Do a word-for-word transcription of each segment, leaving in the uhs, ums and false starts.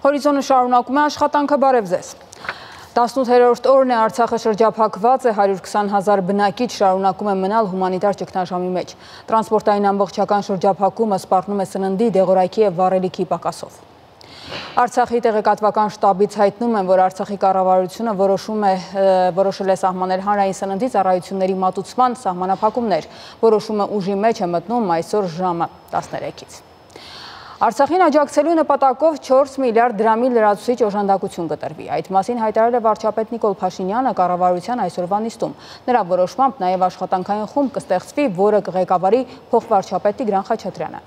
Հորիզոնը շարունակում է աշխատանքը, բարև ձեզ։ տասնութերորդ օրն է Արցախը շրջափակված է, հարյուր քսան հազար բնակիչ շարունակում է մնալ հումանիտար ճգնաժամի մեջ։ Տրանսպորտային ամբողջական շրջափակումը սպառնում է սննդի, դեղորայքի և վառելիքի պակասով։ Արցախի տեղեկատվական շտաբից հայտնում են, որ Արցախի կառավարությունը որոշում է որոշել է սահմանել հանրային սննդի ծառայությունների մատուցման սահմանափակումներ։ Որոշումը ուժի մեջ է մտնում այսօր ժամը տասներեքից։ Արցախին աջակցելու նպատակով չորս միլիարդ դրամի լրացուցիչ օժանդակություն կտրվի։ Այդ մասին հայտարարել է վարչապետ Նիկոլ Փաշինյանը կառավարության այսօրվա նիստում։ Նրա որոշմամբ նաև աշխատանքային խումբ կստեղծվի, որը կղեկավարի փոխվարչապետ Տիգրան Խաչատրյանը։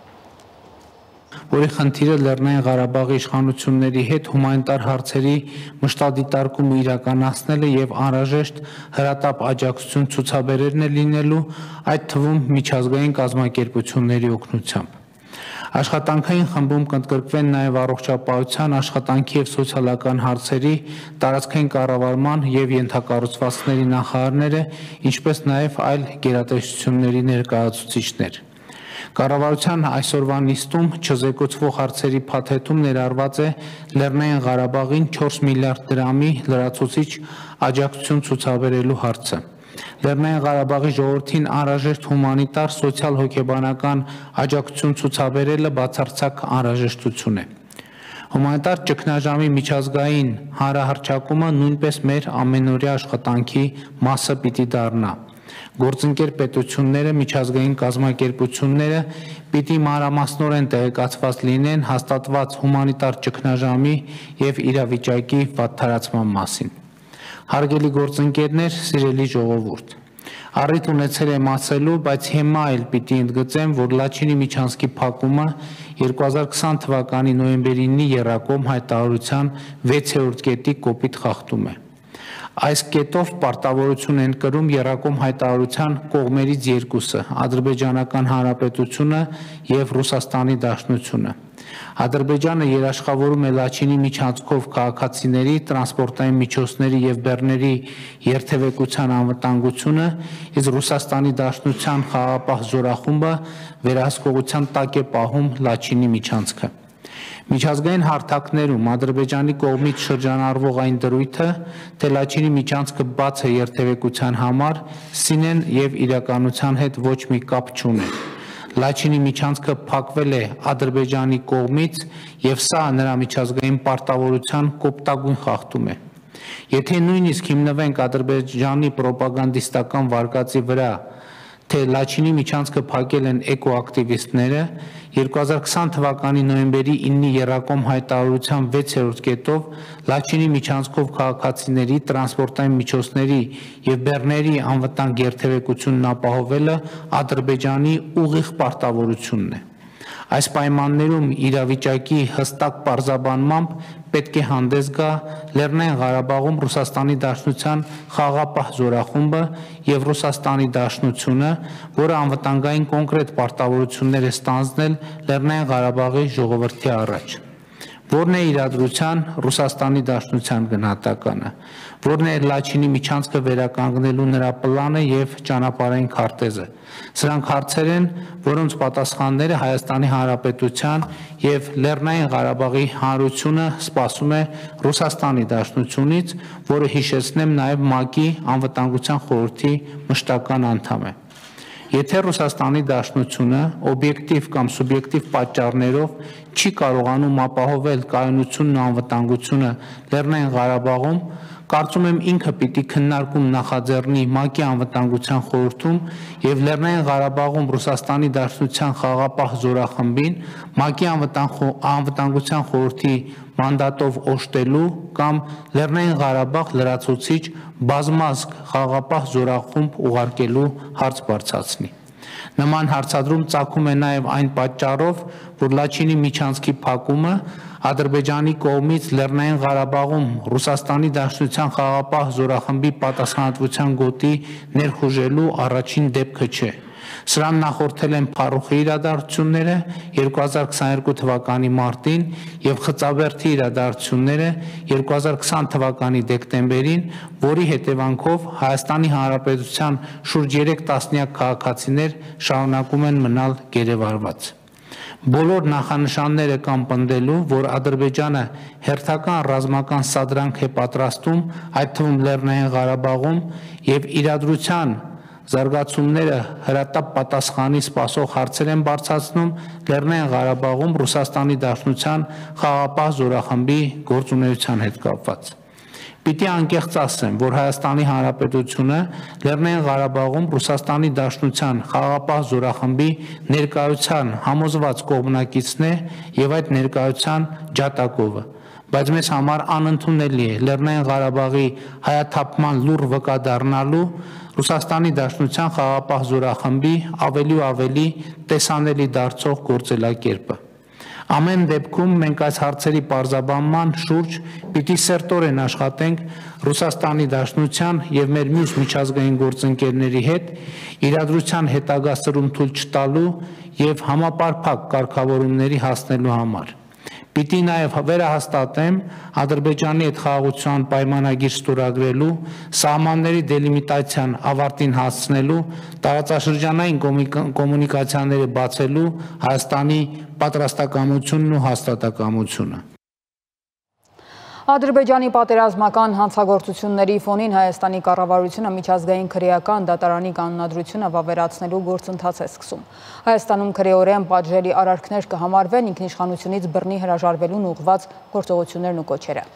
Որի խնդիրը Լեռնային Ղարաբաղի իշխանությունների հետ հումանիտար հարցերի մշտադիտարկումը իրականացնելը եւ անհրաժեշտ հրատապ աջակցություն ցուցաբերելն է լինելու, այդ թվում միջազգային կազմակերպությունների օգնությամբ։ Աշխատանքային խմբում կընդգրկվեն նաև առողջապահության, աշխատանքի և սոցիալական հարցերի, տարածքային կառավարման և ենթակառուցվածքների նախարարները, ինչպես նաև այլ գերատեսչությունների ներկայացուցիչներ։ Կառավարության այսօրվա նիստում չզեկուցվող հարցերի փաթեթում ներառված է Լեռնային Ղարաբաղին չորս միլիարդ դրամի լրացուցիչ աջակցություն ցուցաբերելու հարցը։ Լեռնային Ղարաբաղի ժողովրդին անհրաժեշտ հումանիտար, սոցիալ-հոգեբանական աջակցություն ցուցաբերելը բացարձակ անհրաժեշտություն է։ Հումանիտար ճգնաժամի միջազգային հանրահռչակումը նույնպես մեր ամենօրյա աշխատանքի մասը պիտի դառնա։ Գործընկեր պետությունները, միջազգային կազմակերպությունները պիտի մանրամասնորեն տեղեկացված լինեն հաստատված հումանիտար ճգնաժամի և իրավիճակի վատթարացման մասին։ Հարգելի գործընկերներ, սիրելի ժողովուրդ, առիթ ունեցել եմ ասելու, բայց հիմա էլ պիտի ընդգծեմ, որ Լաչինի միջանցքի փակումը երկու հազար քսան թվականի նոյեմբերի ինը եռակողմ հայտարարության վեցերորդ կետի կոպիտ խախտում է։ Այս կետով պարտավորություն են կրում եռակողմ հայտարարության կողմերից երկուսը՝ Ադրբեջանական Հանրապետությունը և Ռուսաստանի Դաշնությունը։ Ադրբեջանը երաշխավորում է Լաչինի միջանցքով քաղաքացիների, տրանսպորտային միջոցների և բեռների երթևեկության անվտանգությունը, իսկ Ռուսաստանի Դաշնության խաղաղապահ զորախումբը վերահսկողության տակ է պահում Լաչինի միջանցքը։ Միջազգային հարթակներում Ադրբեջանի կողմից շրջանառվող այն դրույթը, թե Լաչինի միջանցքը բաց է երթևեկության համար, սինեն և իրականության հետ ոչ մի կապ չունի։ Լաչինի միջանցքը փակվել է Ադրբեջանի կողմից և սա նրա միջազգային պարտավորության կոպտագույն խախտում է։ Եթե նույնիսկ հիմնվենք Ադրբեջանի պրոպագանդիստական վարկածի վրա, թե Լաչինի միջանցքը փակել են էկոակտիվիստները, երկու հազար քսան թվականի նոյեմբերի ինը եռակողմ հայտարարության վեցերորդ կետով Լաչինի միջանցքով քաղաքացիների, տրանսպորտային միջոցների և բեռների անվտանգ երթևեկությունն ապահովելը Ադրբեջանի ուղիղ պարտավորությունն է։ Այս պայմաններում իրավիճակի հստակ պարզաբանմամբ պետք է հանդես գա Լեռնային Ղարաբաղում Ռուսաստանի Դաշնության խաղաղապահ զորախումբը և Ռուսաստանի Դաշնությունը, որը անվտանգային կոնկրետ պարտավորություններ է ստանձնել Լեռնային Ղարաբաղի ժողովրդի առաջ։ Որն է իրադրության Ռուսաստանի Դաշնության գնահատականը, որն է Լաչինի միջանցքը վերականգնելու նրա պլանը և ճանապարհային քարտեզը։ Սրանք հարցեր են, որոնց պատասխանները Հայաստանի Հանրապետության և Լեռնային Ղարաբաղի Հանրությունը սպասում է Ռուսաստանի Դաշնությունից, որը հիշեցնեմ նաև ՄԱԿ-ի Անվտանգության խորհրդի մշտական անդամ է։ Եթե Ռուսաստանի Դաշնությունը օբյեկտիվ կամ սուբյեկտիվ պատճառներով չի կարողանում ապահովել կայունությունն ու անվտանգությունը Լեռնային Ղարաբաղում, կարծում եմ ինքը պիտի քննարկում նախաձեռնի ՄԱԿ-ի Անվտանգության խորհրդում և Լեռնային Ղարաբաղում Ռուսաստանի Դաշնության խաղաղապահ զորախմբին ՄԱԿ-ի Անվտանգության խորհրդի մանդատով օժտելու կամ Լեռնային Ղարաբաղ լրացուցիչ բազմազգ խաղաղապահ զորախումբ ուղարկելու հարց բարձրացնի։ Նման հարցադրում ծագում է նաև այն պատճառով, որ Լաչինի միջանցքի փակումը Ադրբեջանի կողմից Լեռնային Ղարաբաղում Ռուսաստանի Դաշնության խաղաղապահ զորախմբի պատասխանատվության գոտի ներխուժելու առաջին դեպքը չէ։ Սրան նախորդել են Փարուխի իրադարձությունները երկու հազար քսաներկու թվականի մարտին և Խծաբերդի իրադարձությունները երկու հազար քսան թվականի դեկտեմբերին, որի հետևանքով Հայաստանի Հանրապետության շուրջ երեք տասնյակ քաղաքացիներ շարունակում են մնալ գերեվարված։ Բոլոր նախանշանները կան պնդելու, որ Ադրբեջանը հերթական ռազմական սադրանք է պատրաստում, այդ թվում Լեռնային Ղարաբաղում եւ իրադրության զարգացումները հրատապ պատասխանի սպասող հարցեր են բարձրացնում Լեռնային Ղարաբաղում Ռուսաստանի Դաշնության խաղաղապահ զորախմբի գործունեության հետ կապված։ Պիտի անկեղծ ասեմ, որ Հայաստանի Հանրապետությունը Լեռնային Ղարաբաղում Ռուսաստանի Դաշնության խաղաղապահ զորախմբի ներկայության համոզված կողմնակիցն է եւ այդ ներկայության ջատագովը, բայց մեզ համար անընդունելի է Լեռնային Ղարաբաղի հայաթափման լուռ վկա դառնալու Ռուսաստանի Դաշնության խաղաղապահ զորախմբի ավելի ու ավելի տեսանելի դարձող գործելակերպը։ Ամեն դեպքում մենք այս հարցերի պարզաբանման շուրջ պիտի սերտորեն աշխատենք Ռուսաստանի Դաշնության եւ մեր մյուս միջազգային գործընկերների հետ իրադրության հետագա սրում թույլ չտալու եւ համապարփակ կարգավորումների հասնելու համար։ Պիտի նաև վերահաստատեմ Ադրբեջանի հետ խաղաղության պայմանագիր ստորագրելու, սահմանների դելիմիտացիան ավարտին հասցնելու, տարածաշրջանային կոմունիկացիաները բացելու Հայաստանի պատրաստակամությունն ու հաստատակամությունը։ Ադրբեջանի պատերազմական հանցագործությունների ֆոնին Հայաստանի կառավարությունը միջազգային քրեական դատարանի կանոնադրությունը վավերացնելու գործընթաց է սկսում։ Հայաստանում քրեորեն պատժելի արարքներ կհամարվեն ինքնիշխանությունից բռնի հրաժարվելուն ուղղված գործողություններն ու կոչերը։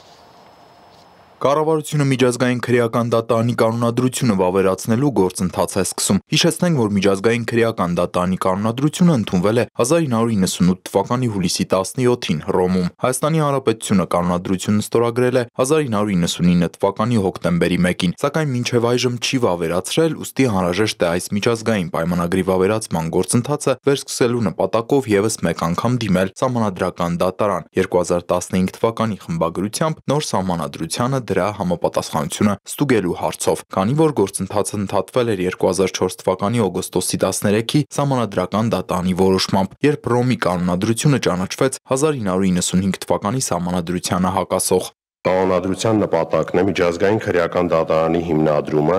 Կառավարությունը միջազգային քրեական դատարանի կանոնադրությունը վավերացնելու գործընթաց է սկսում։ Հիշեցնենք, որ միջազգային քրեական դատարանի կանոնադրությունը ընդունվել է հազար ինը հարյուր նվաթ թվականի հուլիսի տասնյոթին Հռոմում։ Հայաստանի Հանրապետությունը կանոնադրությունը ստորագրել է հազար ինը հարյուր նվաթ թվականի հոկտեմբերի մեկին, սակայն մինչև այժմ չի վավերացրել, ուստի անհրաժեշտ է այս միջազգային պայմանագրի վավերացման գործընթացը վերսկսելու նպատակով եւս մեկ անգամ դիմել Սահմանադրական դատարան երկու հազար տասնհինգ թվականի խմբագրությամբ նոր սահմանադրությանը դրա համապատասխանությունը ստուգելու հարցով, քանի որ գործընթացը ընդհատվել էր երկու հազար չորս թվականի օգոստոսի տասներեքի Սահմանադրական դատարանի որոշմամբ, երբ Հռոմի կանոնադրությունը ճանաչվեց հազար ինը հարյուր նվաթ թվականի Սահմանադրությանը հակասող։ Կանոնադրության նպատակն է միջազգային քրեական դատարանի հիմնադրումը,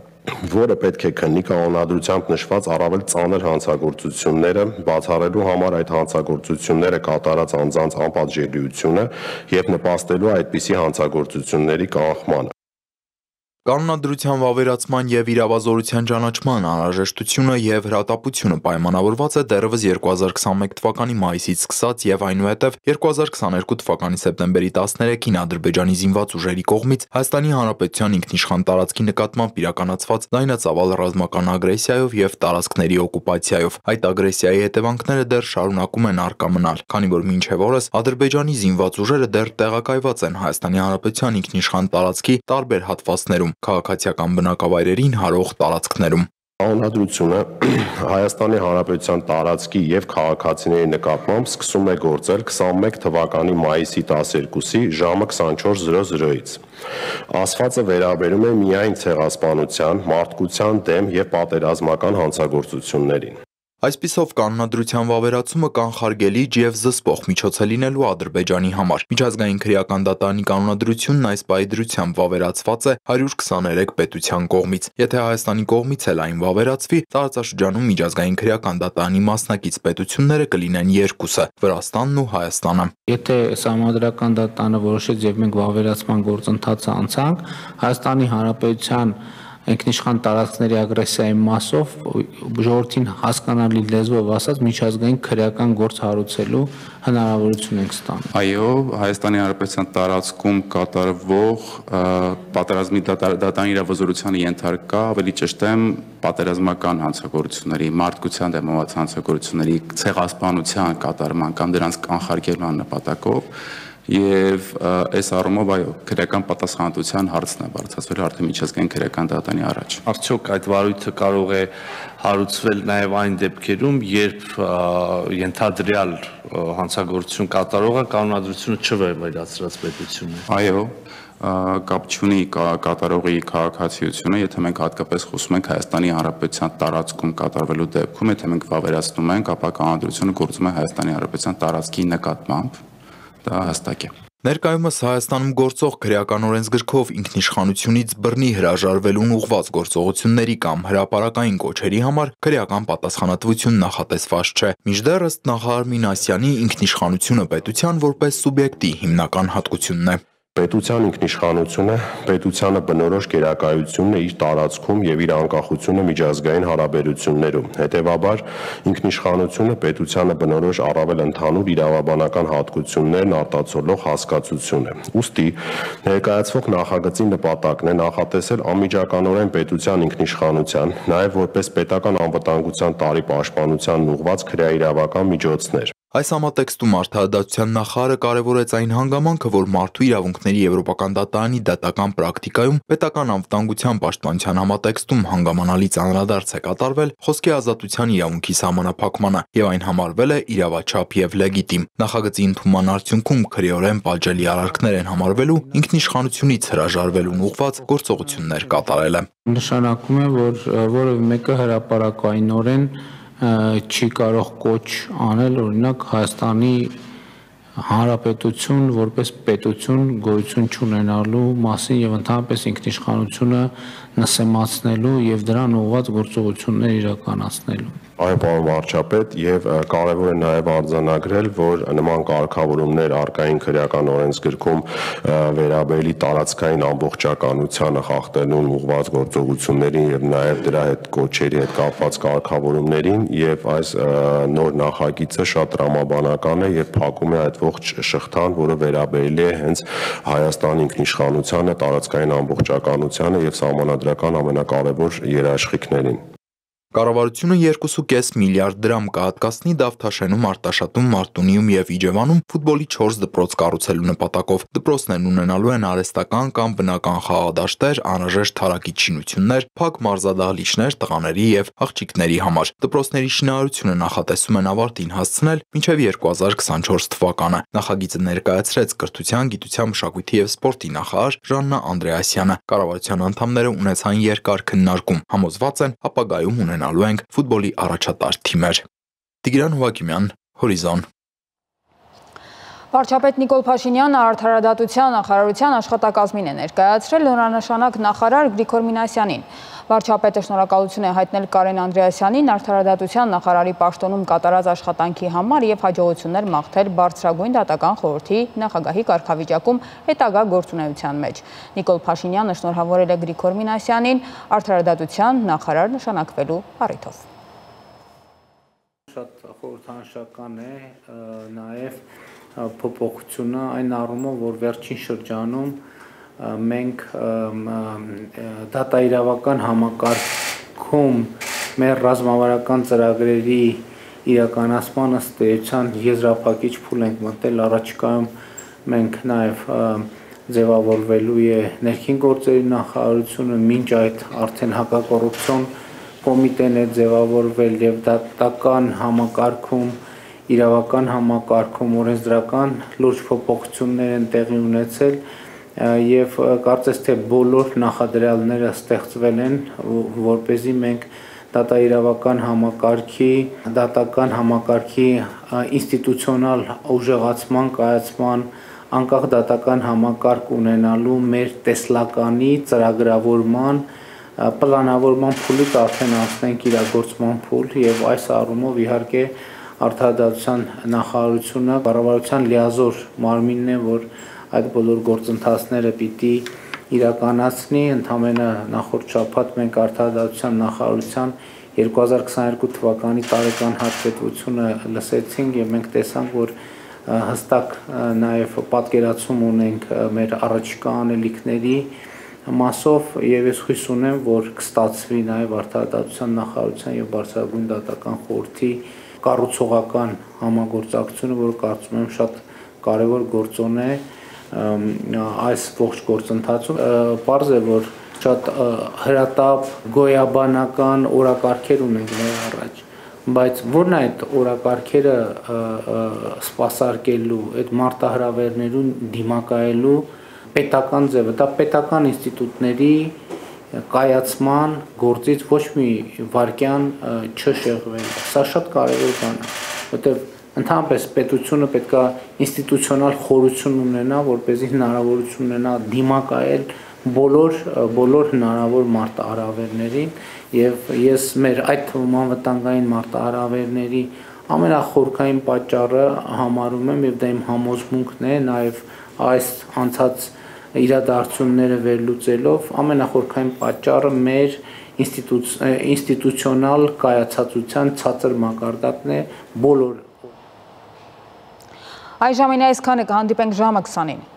որը պետք է քննի կանոնադրությամբ նշված առավել ծանր հանցագործությունները, բացառելու համար այդ հանցագործությունները կատարած անձանց անպատժելիությունը եւ նպաստելու այդպիսի հանցագործությունների կանխմանը։ Կանոնադրության վավերացման եւ իրավազորության ճանաչման անհրաժեշտությունը եւ հրատապությունը պայմանավորված է դեռևս երկու հազար քսանմեկ թվականի մայիսից սկսած եւ այնուհետեւ երկու հազար քսաներկու թվականի սեպտեմբերի տասներեքին Ադրբեջանի զինված ուժերի կողմից Հայաստանի Հանրապետության ինքնիշխան տարածքի նկատմամբ իրականացված լայնածավալ ռազմական ագրեսիայով եւ տարածքների օկուպացիայով։ Այդ ագրեսիայի հետևանքները դեռ շարունակում են առկա մնալ, քանի որ մինչեւ օրս Ադրբեջանի զինված ուժերը դեռ տեղակայված են Հայաստանի Հանրապետության ինքնիշխան տարածքի տարբեր հատվածներում, քաղաքացիական բնակավայրերին հարող տարածքներում։ Կանոնադրությունը Հայաստանի Հանրապետության տարածքի եւ քաղաքացիների նկատմամբ սկսում է գործել քսանմեկ թվականի մայիսի տասներկուսի ժամը քսանչորս զրո զրոից։ Ասվածը վերաբերում է միայն ցեղասպանության, մարդկության դեմ եւ պատերազմական հանցագործություններին։ Այսպիսով կանոնադրության վավերացումը կանխարգելիչ եւ զսպող միջոց է լինելու Ադրբեջանի համար։ Միջազգային քրեական դատարանի կանոնադրությունն այս պայդրությամբ վավերացված է հարյուր քսաներեք պետության կողմից։ Եթե Հայաստանի կողմից էլ այն վավերացվի, տարածաշրջանում միջազգային քրեական դատարանի մասնակից պետությունները կլինեն երկուսը՝ Վրաստանն ու Հայաստանը։ Եթե Սահմանադրական դատարանը որոշեց եւ մենք վավերացման գործընթացը անցանք, Հայաստանի Հանրապետության ինքնիշխան տարածքների ագրեսիայի մասով ժողովրդին հասկանալի լեզվով ասած միջազգային քրեական գործ հարուցելու հնարավորություն ենք ստանում։ Այո, Հայաստանի Հանրապետության տարածքում կատարվող պատերազմի դատարանի իրավազորությանը ենթարկա, ավելի ճիշտ է, պատերազմական հանցագործությունների, մարդկության դեմ հանցագործությունների, ցեղասպանության կատարման կամ դրանց կանխարգելման նպատակով Եվ այս առումով այո, քրեական պատասխանատվության հարցն է բարձրացվել արդեն միջազգային քրեական դատարանի առաջ։ Արդյոք այդ վարույթը կարող է հարուցվել նաև այն դեպքերում, երբ ենթադրյալ հանցագործություն կատարողը կանոնադրությունը չվավերացրած պետություն է։ Այո, կապ չունի կատարողի քաղաքացիությունը, եթե մենք հատկապես խոսում ենք Հայաստանի Հանրապետության տարածքում կատարվելու դեպքում, եթե մենք վավերացնում ենք, ապա կանոնադրությունը գործում է Հայաստանի Հանրապետության տարածքի նկատմամբ, դա հստակ է։ Ներկայումս Հայաստանում գործող քրեական օրենսգրքով ինքնիշխանությունից բռնի հրաժարվելուն ուղղված գործողությունների կամ հրապարակային կոչերի համար քրեական պատասխանատվություն նախատեսված չէ։ Մինչդեռ ըստ նախարար Մինասյանի ինքնիշխանությունը պետության որպես սուբյեկտի հիմնական հատկությունն է։ Պետության ինքնիշխանությունը, պետությանը բնորոշ գերակայությունն է իր տարածքում եւ իր անկախությունը միջազգային հարաբերություններում։ Հետևաբար, ինքնիշխանությունը պետությանը բնորոշ առավել ընդհանուր իրավաբանական հատկություններն արտացոլող հասկացություն է։ Ուստի ներկայացվող նախագծի նպատակն է նախատեսել անմիջականորեն պետության ինքնիշխանության, նաեւ որպես պետական անվտանգության տարի պաշտպանությանն ուղղված քրեաիրավական միջոցներ։ Այս համատեքստում արդարադատության նախարարը կարևորեց այն հանգամանքը, որ մարդու իրավունքների Եվրոպական դատարանի դատական պրակտիկայում պետական անվտանգության պաշտպանության համատեքստում հանգամանալից անդրադարձ է կատարվել խոսքի ազատության իրավունքի սահմանափակմանը եւ այն համարվել է իրավաչափ եւ լեգիտիմ։ Նախագծի ընդունման արդյունքում քրեորեն պատժելի արարքներ են համարվելու ինքնիշխանությունից հրաժարվելուն ուղղված գործողություններ կատարելը։ Նշանակում է, որ որևէ մեկը հրապարակայինորեն չի կարող կոչ անել օրինակ Հայաստանի Հանրապետություն որպես պետություն գոյություն չունենալու մասին եւ ընդհանրապես ինքնիշխանությունը նսեմացնելու եւ դրան ուղղված գործողություններ իրականացնելու։ Այո, պարոն վարչապետ, եւ կարևոր է նաեւ արձանագրել, որ նման կարգավորումներ արկային քրեական օրենսգրքում վերաբերելի տարածքային ամբողջականությանը խախտելուն ուղղված գործողություններին եւ նաեւ դրա հետ կոչերի հետ կապված կարգավորումներին եւ այս նոր նախագիծը շատ տրամաբանական է եւ փակում է այդ ողջ շղթան, որը վերաբերելի է հենց Հայաստանի ինքնիշխանությանը, տարածքային ամբողջականությանը եւ սահմանադրական ամենակարևոր երաշխիքներին։ Կառավարությունը երկու կόμμα պենս միլիարդ դրամ կհատկացնի Դավթաշենում, Արտաշատում, Մարտունիում եւ Իջևանում ֆուտբոլի չորս դպրոց կառուցելու նպատակով։ Դպրոցներն ունենալու են արհեստական կամ բնական խաղադաշտեր, անհրաժեշտ հարակից շինություններ, փակ մարզադահլիճներ տղաների եւ աղջիկների համար։ Դպրոցների շինարարությունը նախատեսում են ավարտին հասցնել մինչեւ երկու հազար քսանչորս թվականը։ Նախագիծը ներկայացրեց Կրթության, Գիտության, Մշակույթի եւ Սպորտի նախարար Ժաննա Անդրեասյանը։ Կառավարության անդամները ունեցան երկար քննարկում, համոզված են ապագայում ունենալու ենք ֆուտբոլի առաջատար թիմեր։ Տիգրան Հովակիմյան, Հորիզոն։ Վարչապետ Նիկոլ Փաշինյանը արդարադատության նախարարության աշխատակազմին է ներկայացրել նորանշանակ նախարար Գրիգոր Մինասյանին։ Վարչապետը շնորհակալություն է հայտնել Կարեն Անդրեասյանին արդարադատության նախարարի պաշտոնում կատարած աշխատանքի համար եւ հաջողություններ մաղթել բարձրագույն դատական խորհրդի նախագահի կարգավիճակում հետագա գործունեության մեջ։ Նիկոլ Փաշինյանը շնորհավորել է Գրիգոր Մինասյանին արդարադատության նախարար նշանակվելու առիթով։ Շատ խորհրդանշական է նաեւ փոփոխությունը այն առումով, որ վերջին շրջանում մենք դատաիրավական համակարգում մեր ռազմավարական ծրագրերի իրականացման ըստ էության եզրափակիչ փուլ ենք մտել, առաջիկայում մենք նաև ձևավորվելու է ներքին գործերի նախարարությունը, մինչ այդ արդեն հակակոռուպցիոն կոմիտեն է ձևավորվել եւ դատական համակարգում, իրավական համակարգում, օրենսդրական լուրջ փոփոխություններ են տեղի ունեցել եւ կարծես թե բոլոր նախադրյալները ստեղծվել են, որպեսզի մենք դատաիրավական համակարգի, դատական համակարգի ինստիտուցիոնալ ուժեղացման, կայացման, անկախ դատական համակարգ ունենալու մեր տեսլականի ծրագրավորման, պլանավորման փուլից արդեն անցնենք իրագործման փուլ եւ այս առումով իհարկե արդարադատության նախարարությունը կառավարության լիազոր մարմինն է, որ այդ բոլոր գործընթացները պիտի իրականացնի։ Ընդամենը նախորդ շաբաթ մենք արդարադատության նախարարության երկու հազար քսաներկու թվականի տարեկան հաշվետվությունը լսեցինք եւ մենք տեսանք, որ հստակ նաեւ պատկերացում ունենք մեր առաջիկա անելիքների մասով եւ ես հույս ունեմ, որ կստացվի նաեւ արդարադատության նախարարության եւ բարձրագույն դատական խորհրդի կառուցողական համագործակցությունը, որը կարծում եմ շատ կարևոր գործոն է այս ողջ գործընթացում։ Պարզ է, որ շատ հրատապ, գոյաբանական օրակարգեր ունենք մեր առաջ, բայց որն է այդ օրակարգերը սպասարկելու, այդ մարտահրավերներուն դիմակայելու պետական ձևը, դա պետական ինստիտուտների կայացման գործից ոչ մի վարքյան չշեղվել։ Սա շատ կարևոր բան է, որտեղ Ընդհանրապես պետությունը պետք է ինստիտուցիոնալ խորություն ունենա, որպեսզի հնարավորություն ունենա դիմակայել բոլոր բոլոր հնարավոր մարտահրավերներին եւ ես մեր այդ թվում անվտանգային մարտահրավերների ամենախորքային պատճառը համարում եմ եւ դա իմ համոզմունքն է նաեւ այս անցած իրադարձությունները վերլուծելով ամենախորքային պատճառը մեր ինստիտուցիոնալ կայացածության ցածր մակարդակն է բոլոր Այժմ այսքանը կհանդիպենք ժամը քսանին։